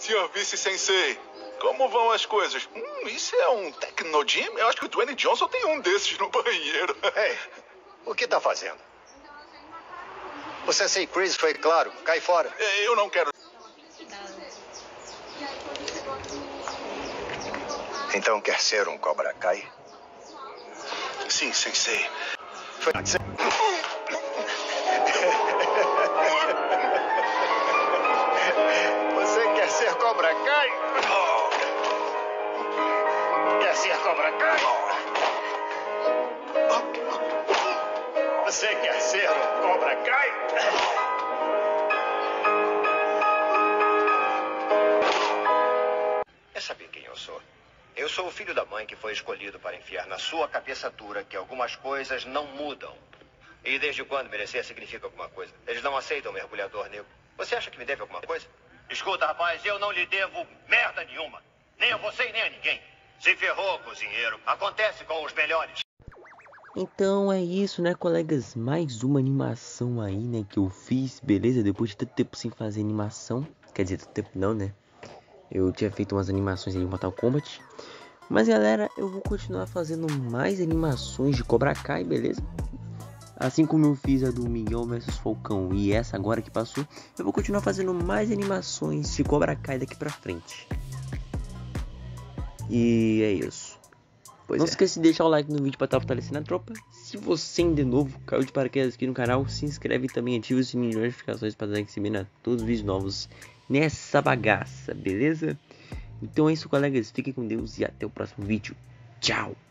Senhor Vice-Sensei, como vão as coisas? Isso é um Tecnogym? Eu acho que o Dwayne Johnson tem um desses no banheiro. Ei, o que tá fazendo? O Sensei Chris foi claro, cai fora. Eu não quero... Então quer ser um Cobra Kai? Sim, Sensei. Foi... Você quer ser Cobra Kai? Quer ser Cobra Kai? Você quer ser um Cobra Kai? Quer saber quem eu sou? Eu sou o filho da mãe que foi escolhido para enfiar na sua cabeça dura que algumas coisas não mudam. E desde quando merecer significa alguma coisa? Eles não aceitam o mergulhador negro. Você acha que me deve alguma coisa? Escuta, rapaz, eu não lhe devo merda nenhuma. Nem a você e nem a ninguém. Se ferrou, cozinheiro. Acontece com os melhores. Então é isso, né, colegas? Mais uma animação aí, né, que eu fiz, beleza? Depois de tanto tempo sem fazer animação. Quer dizer, tanto tempo não, né? Eu tinha feito umas animações aí em Mortal Kombat. Mas, galera, eu vou continuar fazendo mais animações de Cobra Kai, beleza? Assim como eu fiz a do Miguel vs Falcão e essa agora que passou, eu vou continuar fazendo mais animações de Cobra Kai daqui pra frente. E é isso. Não esqueça de deixar o like no vídeo para estar fortalecendo a tropa. Se você ainda é novo, caiu de paraquedas aqui no canal, se inscreve e também ativa o sininho de notificações para dar receber a todos os vídeos novos nessa bagaça, beleza? Então é isso, colegas. Fiquem com Deus e até o próximo vídeo. Tchau!